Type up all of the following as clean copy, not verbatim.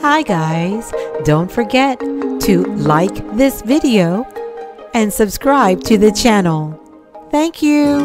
Hi guys, don't forget to like this video and subscribe to the channel. Thank you.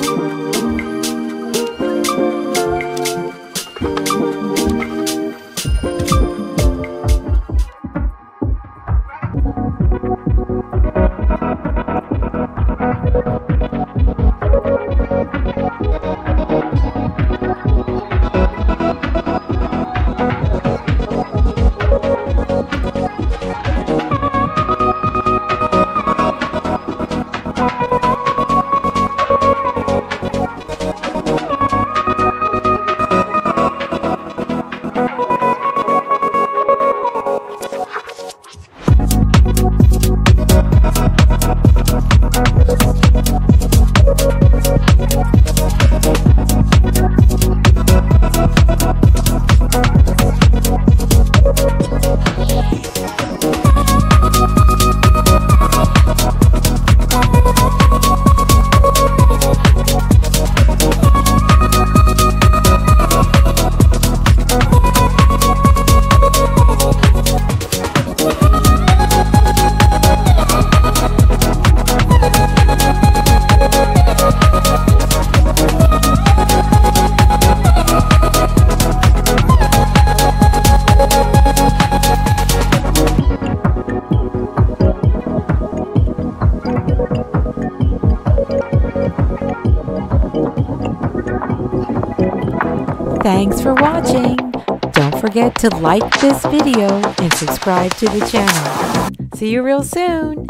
Thanks for watching. Don't forget to like this video and subscribe to the channel. See you real soon.